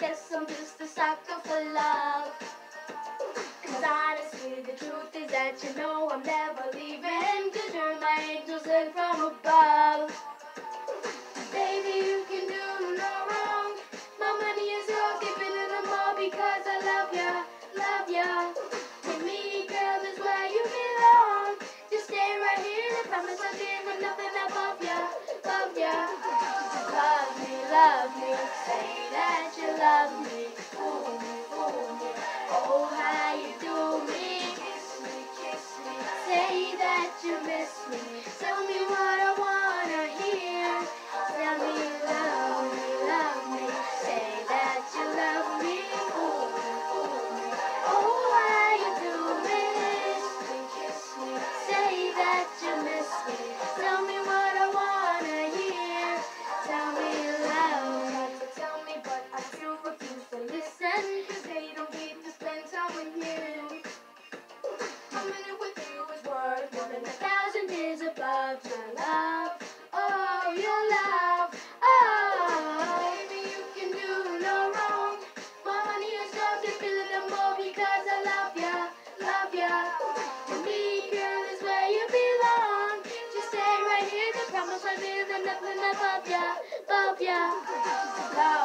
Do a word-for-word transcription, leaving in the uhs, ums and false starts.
guess I'm just a sucker for love. Cause honestly, the truth is that you know I'm never leaving. Cause you're my angel sent from above. Baby, you can do no wrong. My money is yours, keep it in the mall because I love ya, love ya. To me, girl, is where you belong. Just stay right here, I promise I'll give you nothing above ya, above ya. Love me, love me, say that you love me. Ooh, ooh, oh, how you do me. Kiss me, kiss me, say that you miss me. Tell me what I wanna hear. Tell me you love me, love me, say that you love me. Ooh, ooh, oh, how you do me. Kiss me, kiss me, say that you miss me. Tell me what I wanna hear. Tell me you love me. Tell me, but I still refuse to listen. Cause they don't get to spend time with you. A minute with you is worth more than a thousand years above your love. Oh, your love. Oh, baby, you can do no wrong. My money is yours, you're feeling them more because I love ya, love ya. To me, girl, is where you belong. Just stay right here, the promise I live and nothing above ya, above ya.